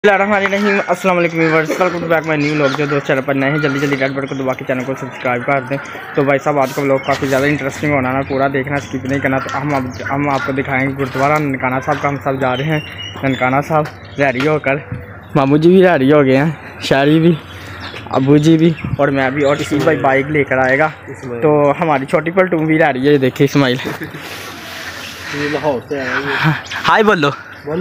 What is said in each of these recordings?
अस्सलाम वालेकुम viewers, welcome back my new vlog. जो दोस्त चैनल पर नए हैं जल्दी रेड बटन को दबा के चैनल को सब्सक्राइब कर दें। तो भाई साहब आज का व्लॉग काफ़ी ज़्यादा इंटरेस्टिंग होना है, पूरा देखना, स्किप नहीं करना। तो हम आपको दिखाएंगे गुरुद्वारा ननकाना साहब का। हम सब जा रहे हैं ननकाना साहब रेडी होकर। मामू जी भी रेडी हो गए हैं, शारी भी, अबू जी भी और मैं भी, और इसी भाई बाइक लेकर आएगा। तो हमारी छोटी पलटूम भी रेडी है, ये देखिए इस्माइल। हाय बोलो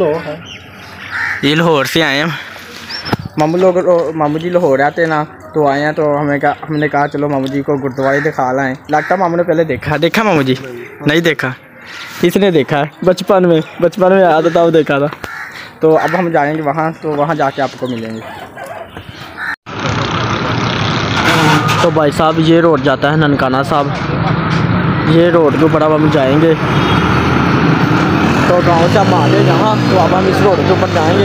ये लाहौर से आए हैं। मामू जी लाहौर आते ना, तो आए हैं। तो हमने कहा चलो मामू जी को गुरुद्वारे दिखा लाएं। लगता मामू ने पहले देखा मामू जी नहीं देखा, इसने देखा है बचपन में आया था तब देखा था। तो अब हम जाएंगे वहाँ, तो वहाँ जाके आपको मिलेंगे। तो भाई साहब ये रोड जाता है ननकाना साहब, ये रोड के ऊपर अब हम जाएंगे। तो गांव से हम आ गए यहाँ, तो अब हम इस रोड के ऊपर जाएंगे।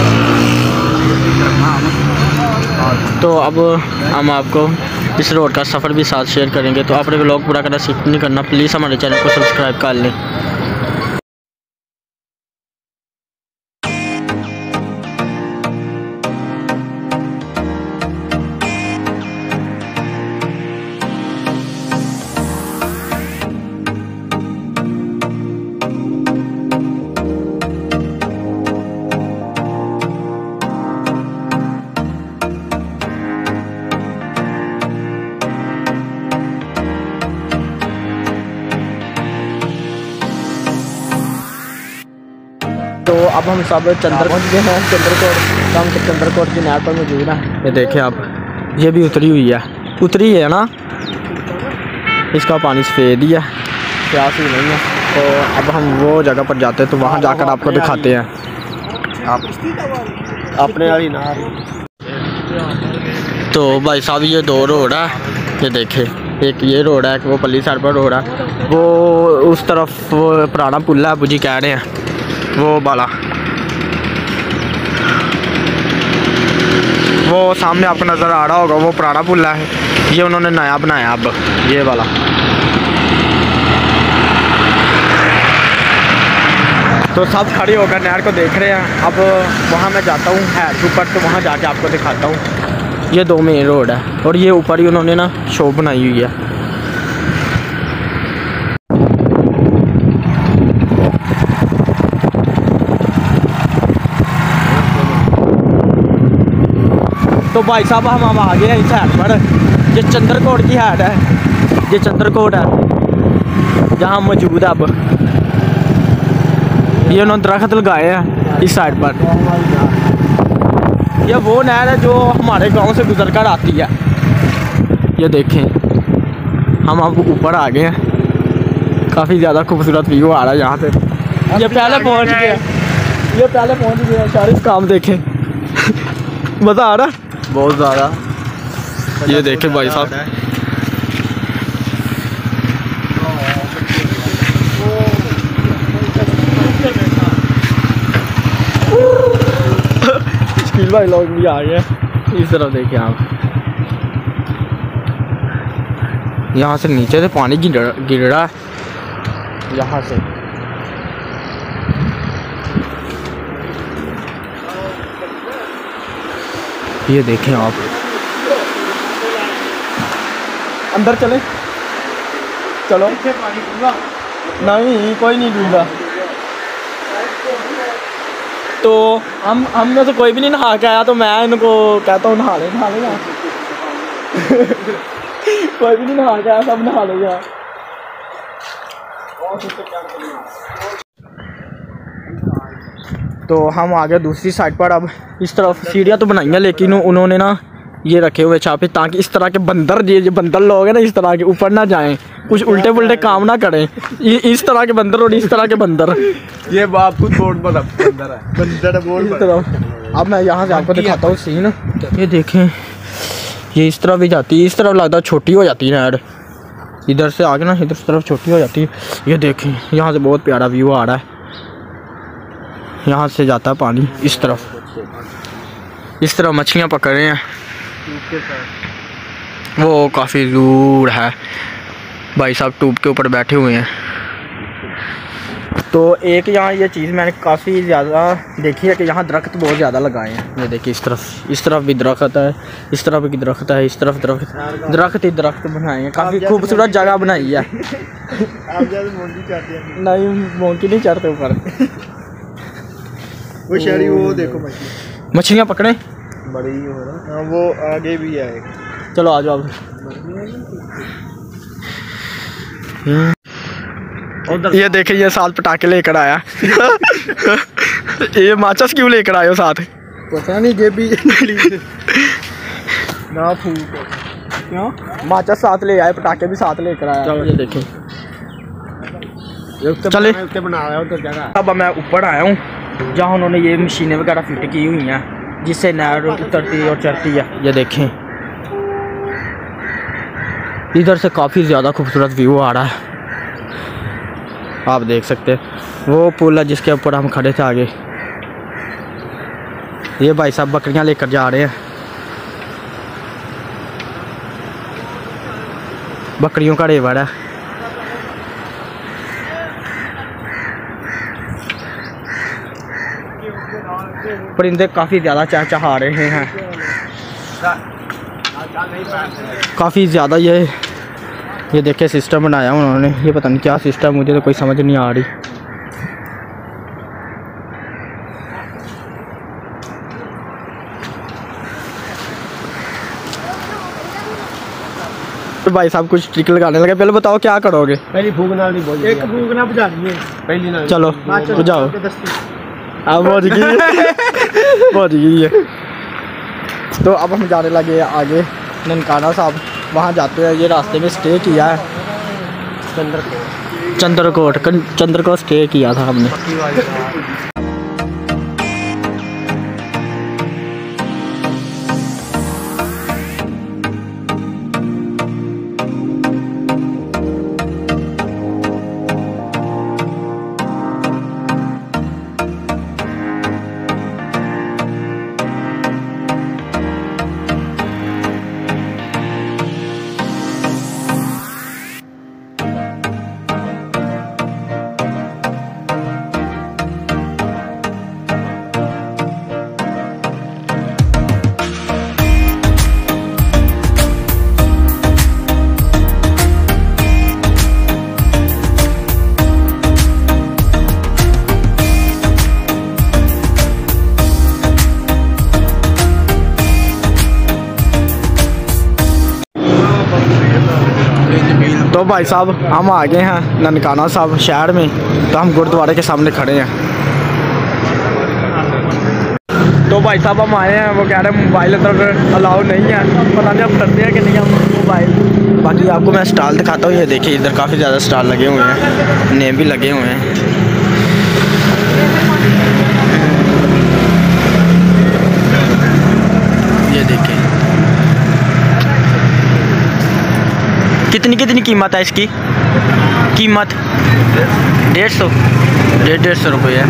तो अब हम आपको इस रोड का सफ़र भी साथ शेयर करेंगे। तो आपने व्लॉग पूरा करना स्किप नहीं करना, प्लीज़ हमारे चैनल को सब्सक्राइब कर लें। तो अब हम सब चंद्र पहुँच गए हैं, चंद्रकोट। तो हम चंद्रकोट की नहर पर मौजूद हैं। ये देखिए आप, ये भी उतरी है ना, इसका पानी सफ़ेद ही है, प्यास ही नहीं है। तो अब हम वो जगह पर जाते हैं, तो वहाँ जाकर आपको दिखाते हैं। आप अपने वाली नहर। तो भाई साहब ये दो रोड है, ये देखे, एक ये रोड है, वो पल्ली साइड पर रोड है, वो उस तरफ वो पुराना पुल है, अबू जी कह रहे हैं वो वाला। वो सामने आपको नज़र आ रहा होगा, वो पुराना पुल है, ये उन्होंने नया बनाया अब, ये वाला। तो सब खड़े होकर नहर को देख रहे हैं। अब वहाँ मैं जाता हूँ हैड ऊपर, तो वहाँ जाके आपको दिखाता हूँ। ये दो मेन रोड है, और ये ऊपर ही उन्होंने ना शॉप बनाई हुई है। तो भाई साहब हम आ गए हैं इस हैड पर। ये चंद्रकोट की हैड है, ये चंद्रकोट है जहाँ मौजूद है। अब ये उन्होंने दरख्त लगाए हैं इस साइड पर। ये वो नहर है जो हमारे गांव से गुजर कर आती है। ये देखें, हम अब ऊपर आ गए हैं, काफ़ी ज़्यादा खूबसूरत व्यू आ रहा है यहाँ से। ये पहले पहुँच गया, शारिफ काम देखें मज़ा आ रहा बहुत ज़्यादा। ये देखे भाई साहब, स्किल भाई लोग भी आ गए। इस तरफ देखिए आप, यहाँ से नीचे से पानी गिर रहा है यहाँ से। ये देखें आप, अंदर चले चलो। नहीं कोई नहीं डूबा। तो हम में से कोई भी नहीं नहा के आया, तो मैं इनको कहता हूँ नहा ले ना। कोई भी नहीं नहा के आया, सब नहा लेगा। तो हम आ गए दूसरी साइड पर। अब इस तरफ सीढ़ियाँ तो बनाई हैं, लेकिन उन्होंने ना ये रखे हुए छापे, ताकि इस तरह के बंदर, ये बंदर लोग हैं ना, इस तरह के ऊपर ना जाएं, कुछ उल्टे पुल्टे काम ना करें। इस तरह के बंदर और इस तरह के बंदर, ये आप खुद बोर्ड पर बंदर है बोर्ड पर। अब मैं यहाँ से आपको दिखाता हूँ सीन। ये देखें, ये इस तरफ भी जाती है, इस तरफ लगता है छोटी हो जाती है नहर, इधर से आगे ना इधर तरफ छोटी हो जाती है। ये देखें, यहाँ से बहुत प्यारा व्यू आ रहा है। यहाँ से जाता है पानी इस तरफ मछलियाँ पकड़ रहे हैं। वो काफ़ी दूर है, भाई साहब ट्यूब के ऊपर बैठे हुए हैं। तो एक यहाँ ये चीज़ मैंने काफ़ी ज़्यादा देखी है कि यहाँ दरख्त बहुत ज़्यादा लगाए हैं। ये देखिए इस तरफ भी दरख्त है, इस तरफ भी दरख्त है, इस तरफ दरख्त ही दरख्त बनाए हैं। काफ़ी खूबसूरत जगह बनाई है। नहीं मोंकी नहीं चढ़ते ऊपर। वो शहरी वो देखो मछलियाँ पकड़े बड़ी हो रहा, वो आगे भी है। चलो आ जाओ। ये देखिए ये साथ पटाखे लेकर आया। ये माचिस क्यों लेकर आए हो साथ? पता नहीं ये भी ना फूक क्यों माचिस साथ ले आए, पटाखे भी साथ लेकर आया। ये देखें चले बना रहा हूँ तो जगह। अब मैं ऊपर आया हूँ जहाँ उन्होंने ये मशीनें वगैरह फिट की हुई हैं जिससे नहर उतरती और चढ़ती है। ये देखें इधर से काफ़ी ज़्यादा खूबसूरत व्यू आ रहा है, आप देख सकते हैं। वो पुल है जिसके ऊपर हम खड़े थे आगे। ये भाई साहब बकरियां लेकर जा रहे हैं, बकरियों का रेवड़ है। परिंदे काफ़ी ज़्यादा चहचहा रहे हैं, काफ़ी ज़्यादा। ये देखे सिस्टम बनाया उन्होंने, ये पता नहीं क्या सिस्टम, मुझे तो कोई समझ नहीं आ रही। तो भाई साहब कुछ ट्रिक लगाने लगे, पहले बताओ क्या करोगे? पहली फूकना नहीं बोल, एक फूकना बुझानी है पहली ना। चलो बुझाओ। अब पहुँच गई है। तो अब हम जाने लगे आगे ननकाना साहब, वहाँ जाते हैं। ये रास्ते में स्टे किया है चंद्रकोट स्टे किया था हमने। तो भाई साहब हम आ गए हैं ननकाना साहब शहर में, तो हम गुरुद्वारे के सामने खड़े हैं। तो भाई साहब हम आए हैं, वो कह रहे हैं मोबाइल अंदर अलाउ नहीं है, पता नहीं अब करते हैं कि नहीं हम मोबाइल। बाकी आपको मैं स्टॉल दिखाता हूँ। ये देखिए इधर काफ़ी ज़्यादा स्टॉल लगे हुए हैं, नेम भी लगे हुए हैं। ये देखिए कितनी कीमत है इसकी? कीमत 150 रुपये है।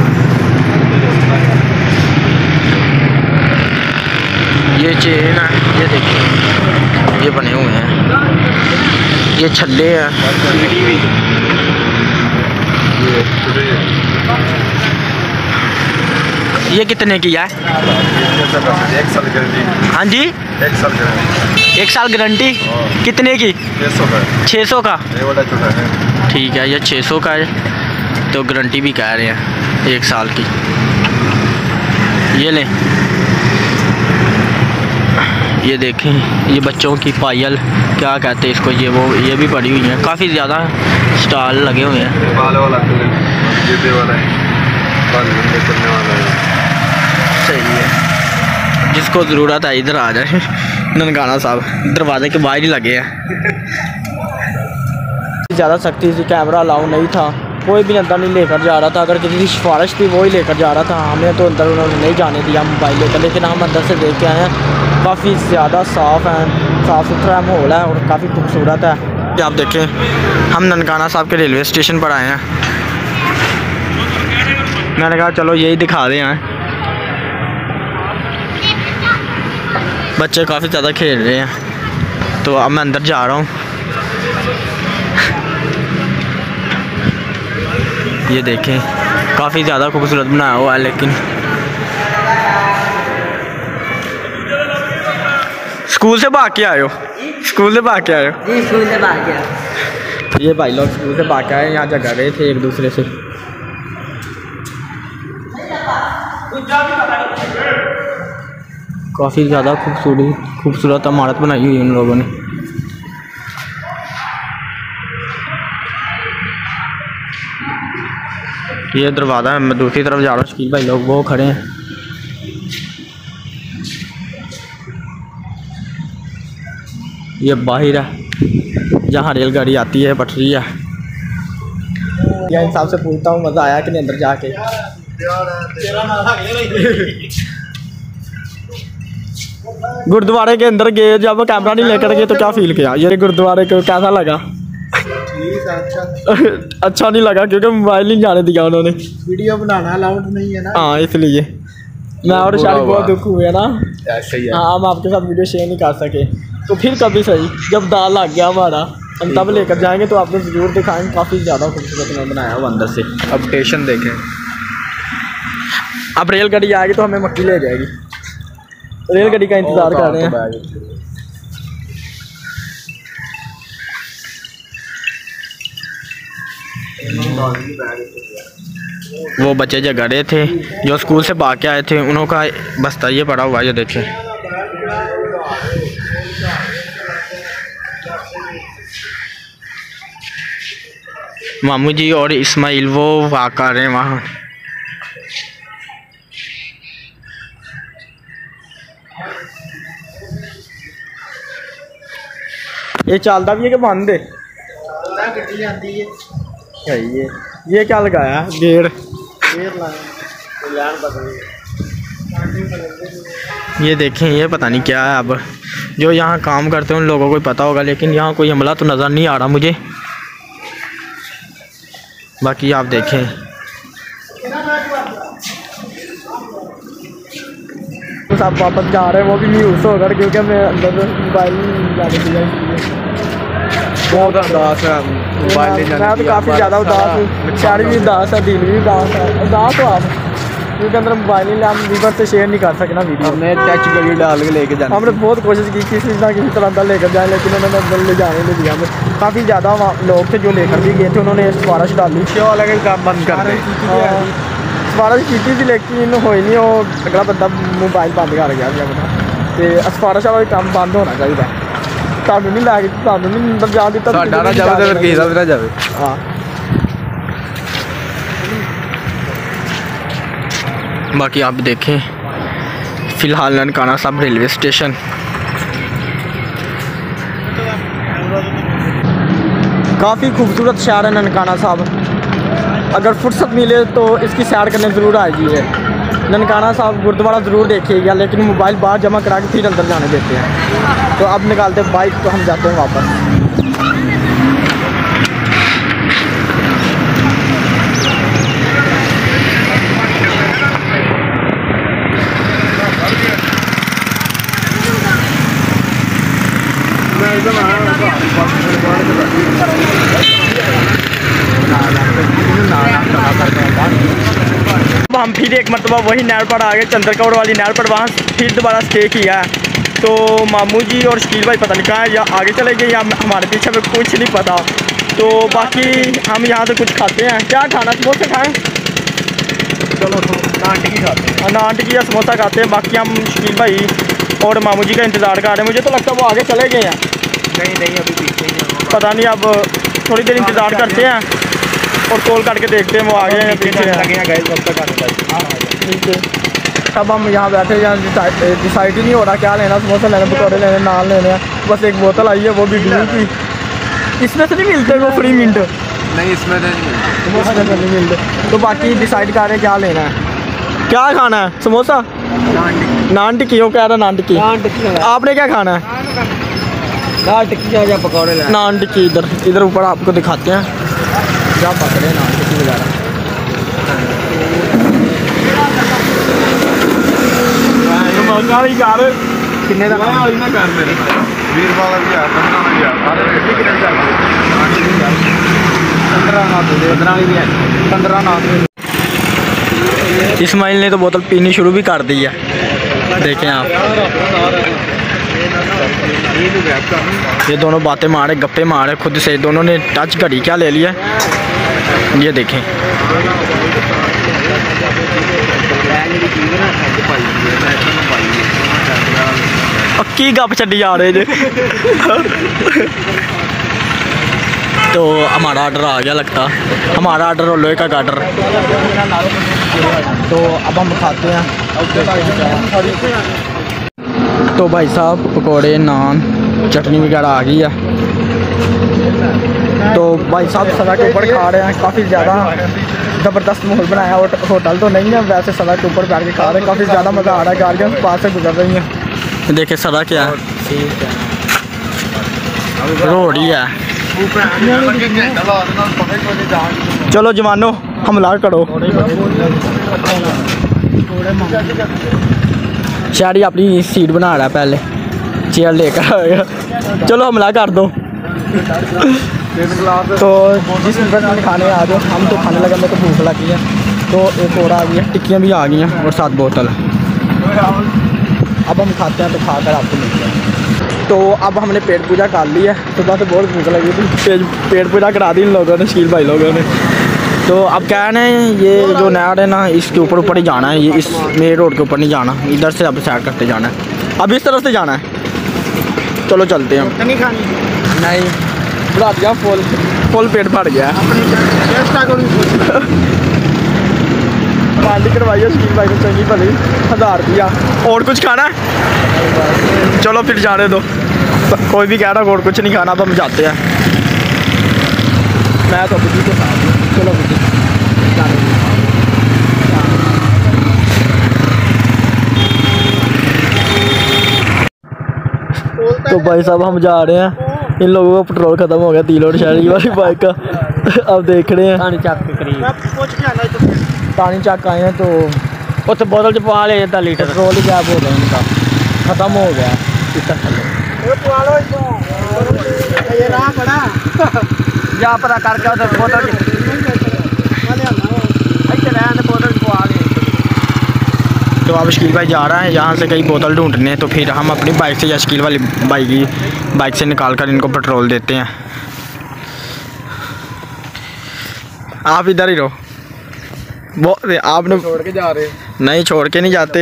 ये चेन है, ये देखिए ये बने हुए हैं, ये छल्ले हैं। ये कितने की है? 1 साल गारंटी। हाँ जी 1 साल गारंटी। 1 साल गारंटी कितने की? 600 का। ये वाला छोटा है। ठीक है ये 600 का है, तो गारंटी भी कह रहे हैं 1 साल की। ये लें, ये देखें ये बच्चों की पायल क्या कहते हैं इसको, ये भी पड़ी हुई है। काफ़ी ज़्यादा स्टॉल लगे हुए हैं। बाल वाला वाला है, बाल करने वाला है। सही है, जिसको ज़रूरत है इधर आ जाए। ननकाना साहब दरवाजे के बाहर ही लगे हैं। ज़्यादा सख्ती से कैमरा अलाउ नहीं था, कोई भी अंदर नहीं लेकर जा रहा था। अगर किसी की सिफारिश थी वो ही लेकर जा रहा था, हमें तो अंदर उन्होंने नहीं जाने दिया मोबाइल लेकर। लेकिन हम अंदर से देख के आए हैं, काफ़ी ज़्यादा साफ़ सुथरा माहौल है और काफ़ी खूबसूरत है। आप देखें हम ननकाना साहब के रेलवे स्टेशन पर आए हैं, मैंने कहा चलो यही दिखा दें। हैं बच्चे काफ़ी ज़्यादा खेल रहे हैं, तो अब मैं अंदर जा रहा हूँ। ये देखें काफ़ी ज़्यादा खूबसूरत बनाया हुआ है। लेकिन स्कूल से भाग के आए हो? स्कूल से भाग के आए हो? जी स्कूल से भाग गया। ये भाई लोग स्कूल से भाग के आए, यहाँ जगह रहे थे एक दूसरे से। काफ़ी ज़्यादा खूबसूरत इमारत बनाई हुई है उन लोगों ने। ये दरवाज़ा है, मैं दूसरी तरफ जा रहा हूँ। शकील भाई लोग वो खड़े हैं। ये बाहर है जहाँ रेलगाड़ी आती है, पटरी है। या इंसान से पूछता हूँ मज़ा आया कि नहीं अंदर जाके? गुरुद्वारे के अंदर गए, जब कैमरा नहीं लेकर गए तो क्या फील किया? ये गुरुद्वारे को कैसा लगा? अच्छा नहीं लगा क्योंकि मोबाइल नहीं जाने दिया उन्होंने। वीडियो बनाना अलाउड नहीं है ना। हाँ इसलिए मैं और शायद बहुत दुख हुए ना। ऐसे ही है। हाँ हम आपके साथ वीडियो शेयर नहीं कर सके, तो फिर कभी सही जब दाल लग गया हमारा हम तब लेकर जाएंगे तो आपको ज़रूर दिखाएंगे। काफ़ी ज़्यादा खूबसूरत उन्होंने बनाया हुआ अंदर से। अब स्टेशन देखें। अब रेलगाड़ी आएगी तो हमें मक्की ले जाएगी। रेलगाड़ी का इंतज़ार कर रहे हैं। वो बच्चे जो गड़े थे जो स्कूल से भाग के आए थे, उन्हों का बस्ता ये पड़ा हुआ है, ये देखें। मामू जी और इस्माइल वो वाक़ कर रहे हैं वहाँ। ये चलता भी है कि बंद है? ये क्या लगाया गेट? ये देखें, ये पता नहीं क्या है। अब जो यहाँ काम करते हैं उन लोगों को पता होगा, लेकिन यहाँ कोई हमला तो नज़र नहीं आ रहा मुझे। बाकी आप देखें तो सब वापस जा रहे हैं, वो भी न्यूज़ होकर क्योंकि मैं अंदर मोबाइल नहीं जाने दिया इसलिए। बहुत उदास है, मोबाइल नहीं जाने मैं तो काफ़ी ज़्यादा उदास हूँ, शहर भी उदास है, दिल भी उदास है। उदास हो आप क्योंकि अंदर मोबाइल नहीं, हम वीवर से शेयर नहीं कर सके ना वीडियो। हमने टच करके डाल के लेके जाना। हमने बहुत कोशिश की किसी ना किसी तरह अंदर लेकर जाए, लेकिन उन्होंने अंदर ले जाने नहीं दिया हमें। काफ़ी ज़्यादा लोग थे जो लेकर भी गए थे, उन्होंने सिफारिश डाली। क्यों अलग काम बंद कर दें? सिफारिश की थी लेकिन हो ही नहीं, वो अगला बंदा मोबाइल बंद कर गया तो सिफारिश वाला काम बंद होना चाहिए। ਤੁਹਾਨੂੰ नहीं लैके ਤੁਹਾਨੂੰ नहीं अंदर जा दिता। साडा ना जावे तो फिर किसी का भी ना जावे। हाँ बाकी आप देखें फ़िलहाल ननकाना साहब रेलवे स्टेशन। काफ़ी खूबसूरत शहर है ननकाना साहब। अगर फुर्सत मिले तो इसकी सैर करने ज़रूर आइए। ननकाना साहब गुरुद्वारा ज़रूर देखिएगा, लेकिन मोबाइल बाहर जमा करा के फिर अंदर जाने देते हैं। तो अब निकालते बाइक तो हम जाते हैं वापस। हम फिर एक मरतबा वही नहर पर आ गए, चंद्रकौर वाली नहर पर। वहाँ फिर दोबारा स्टे किया है। तो मामू जी और शकील भाई पता नहीं कहाँ है, या आगे चले गए या हमारे पीछे में कुछ नहीं पता। तो बाकी हम यहाँ से कुछ खाते हैं। क्या खाना? समोसा खाएँ? चलो नान टिक्की खाते हैं। नान टिक्की या समोसा खाते हैं। बाकी हम शकील भाई और मामू जी का इंतज़ार कर रहे हैं। मुझे तो लगता है वो आगे चले गए हैं। नहीं अभी पीछे ही है। पता नहीं, अब थोड़ी देर इंतज़ार करते हैं और कॉल करके देखते हैं वो आगे हैं या पीछे हैं। अब हम यहाँ बैठे हैं, डिसाइड ही नहीं हो रहा क्या लेना। समोसा लेना, पकौड़े लेने, नान लेने हैं। बस एक बोतल आई है, वो भी ड्यू की। इसमें से नहीं मिलते वो फ्री मिंट? नहीं इसमें नहीं मिलते। तो बाकी डिसाइड कर रहे हैं क्या लेना है। क्या खाना है? समोसा, नान टिक्की? वो कह रहा नान टिक्की। आपने क्या खाना है? नान टिक्की या पकौड़े लेना। नान टिक्की इधर ऊपर आपको दिखाते हैं, क्या पकड़े नान टिक्की वगैरह। किन्ने का वीर वाला भी आता है ना यार। 15 ना। इस्माइल ने तो बोतल पीनी शुरू भी कर दी है, देखें आप। ये दोनों बातें मारे, गप्पे मारे खुद से, दोनों ने टच घड़ी क्या ले लिया, ये देखें। पक्की गप छड़ी जा रहे जे। तो हमारा ऑर्डर आ गया लगता, हमारा ऑर्डर और लोहे का ऑर्डर। तो अब हम खाते हैं। तो भाई साहब पकोड़े, नान, चटनी वगैरह आ गई है। तो भाई साहब सड़क के ऊपर खा रहे हैं, काफ़ी ज़्यादा ज़बरदस्त माहौल बनाया। होटल तो नहीं है, वैसे सड़क के ऊपर बैठ के खा रहे हैं, काफ़ी ज़्यादा मज़ा आ रहा है। गाड़ियाँ पास से गुजर रही हैं, देखिए सड़क क्या है, रोड ही है। चलो जवानो हमला करो। शायद ही अपनी सीट बना रहा है, पहले चेयर लेकर आएगा। चलो हमला कर दो। तो जिस में खाने आ जाओ, हम तो खाने लगे, मेरे को भूख लगी है। तो एक और आ गई है, टिक्कियाँ भी आ गई हैं और 7 बोतल। अब हम खाते हैं, तो खाकर आपको मिलते हैं। तो अब हमने पेट पूजा कर ली है, सुबह से बहुत भूख लगी थी, पेट पूजा करा दी इन लोगों ने, शकील भाई लोगों ने। तो अब क्या है ना, ये जो नहर है ना, इसके ऊपर ही जाना है, ये इस मेन रोड के ऊपर नहीं जाना, इधर से अब सैर करते जाना है, अब इस तरफ से जाना है। चलो चलते हैं हम। नहीं खानी नहीं बढ़ा दिया, फुल पेट भर गया है। पार्टी करवाइए शकील भाई को चंगी भली, 1000 रुपया। और कुछ खाना है? चलो फिर जाने दो, कोई भी कह रहा और कुछ नहीं खाना, अब हम जाते हैं। मैं तो बुद्धि के साथ हूँ, चलो बुद्धि तो भाई साहब हम जा रहे हैं, इन लोगों का पेट्रोल ख़त्म हो गया, तीलोड़ शहरी वाली बाइक का। अब देख रहे हैं पानी चक के करीब, पानी चक आए हैं। तो उस बोतल च पा ले 10 लीटर, पेट्रोल ही गैप हो गया इनका, ख़त्म हो गया। जा पता करके उधर बोतल तो अब शकील भाई जा रहा है यहाँ से कई बोतल ढूंढने, तो फिर हम अपनी बाइक से या शकील वाली बाइक से निकाल कर इनको पेट्रोल देते हैं। आप इधर ही रहो, वो आपने छोड़ के जा रहे? नहीं छोड़ के नहीं जाते,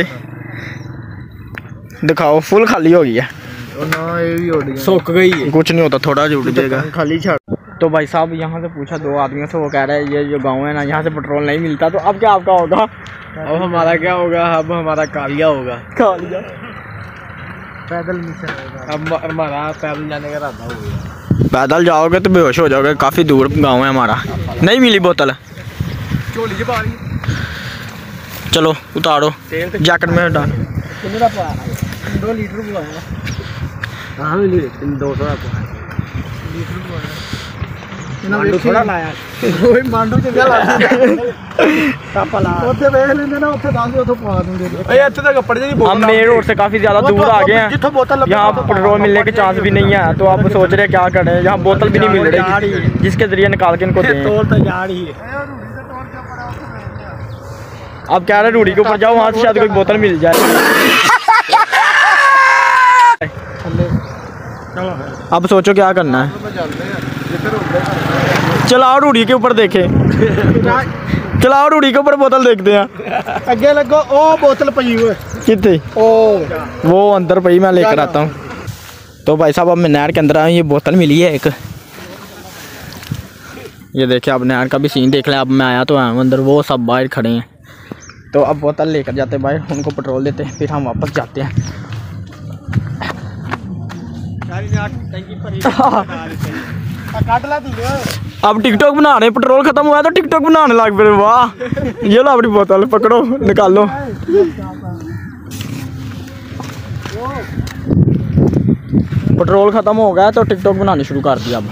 दिखाओ फुल खाली हो गई है, सूख गई है, कुछ नहीं होता, थोड़ा जुड़ जाएगा खाली छाड़। तो भाई साहब यहाँ से पूछा 2 आदमियों से, वो कह रहे हैं ये जो गांव है ना, यहाँ से पेट्रोल नहीं मिलता। तो अब क्या आपका होगा? अब हमारा क्या होगा? अब हमारा कालिया होगा, कालिया पैदल मिशन होगा। अब हमारा पैदल जाने का इरादा हो गया। पैदल जाओगे तो बेहोश हो जाओगे, काफ़ी दूर गांव है हमारा। नहीं मिली बोतल, चलो उतारो जैकेट में डाल। 2 लीटर हाँ मिली 200 मांडू थोड़ा लाया, मांडू च क्या हम मेन रोड से काफ़ी ज़्यादा दूर आ गए हैं, यहाँ पेट्रोल मिलने के चांस भी नहीं है। तो आप सोच रहे हैं क्या करें, यहाँ बोतल भी नहीं मिल रही जिसके ज़रिए निकाल के इनको दें। आप कह रहे रूढ़ी के ऊपर जाओ, वहाँ से शायद कोई बोतल मिल जाए। अब सोचो क्या करना है, चलाओ रूढ़ी के ऊपर देखें, चलाओ रूढ़ी के ऊपर बोतल देखते हैं। अगे लगो ओ बोतल पई हुई कितने, ओ वो अंदर पई, मैं लेकर आता हूँ। तो भाई साहब अब मैं नहर के अंदर आया, ये बोतल मिली है एक, ये देखिए। अब नहर का भी सीन देख लें। अब मैं आया तो आया हूँ अंदर, वो सब बाहर खड़े हैं। तो अब बोतल लेकर जाते हैं बाहर, उनको पेट्रोल देते हैं, फिर हम वापस जाते हैं। अब टिकटॉक बना रहे, पेट्रोल खत्म हुआ तो टिकटॉक बनाने लग पे। वाह, ये लो अपनी बोतल पकड़ो, निकालो। पेट्रोल खत्म हो गया तो टिकटॉक बनानी शुरू कर दिया। अब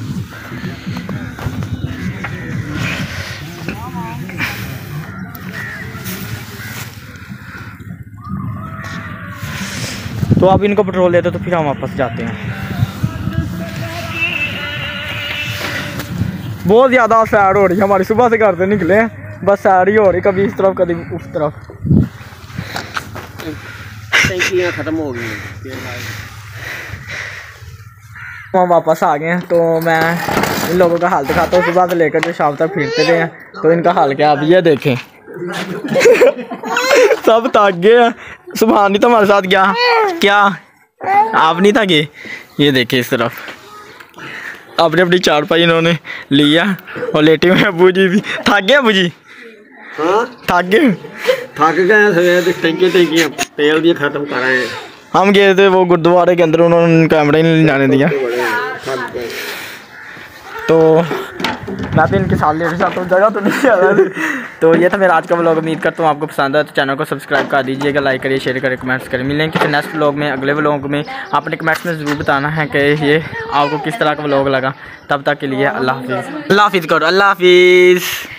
तो अब इनको पेट्रोल देते तो फिर हम वापस जाते हैं। बहुत ज़्यादा सैर हो रही है हमारी, सुबह से घर से निकले हैं बस सैर ही हो रही, कभी इस तरफ कभी उस तरफ। टैंकियाँ ख़त्म हो गई हैं। हम वापस आ गए हैं तो मैं इन लोगों का हाल दिखाता हूँ। सुबह से लेकर जो शाम तक फिरते रहे हैं तो इनका हाल क्या, अब ये देखें सब थक गए हैं। सुबह नहीं तो हमारे साथ गया क्या, आप नहीं था गए? ये देखे इस तरफ अपनी अपनी चारपाई इन्होंने लिया और लेटे हुए अबू जी भी थक गए। अबू जी हाँ थक गए, थक गए सवेरे, टैंकियाँ तेल भी ख़त्म कर रहे हैं। हम गए थे वो गुरुद्वारे के अंदर, उन्होंने कैमरा ही नहीं जाने दिया तो मैं तो इनके साथ लेकर जाता हूँ, जगह तो नहीं आ रहा। तो ये था मेरा आज का व्लॉग, उम्मीद करता हूँ आपको पसंद आया। तो चैनल को सब्सक्राइब कर दीजिएगा, लाइक करिए, शेयर करिए, कमेंट्स करिए। मिलेंगे किसी नेक्स्ट व्लॉग में, अगले व्लॉग में। आपने कमेंट्स में ज़रूर बताना है कि ये आपको किस तरह का व्लॉग लगा। तब तक के लिए अल्लाह हाफिज़। अल्लाह हाफिज़ करो, अल्लाह हाफिज़।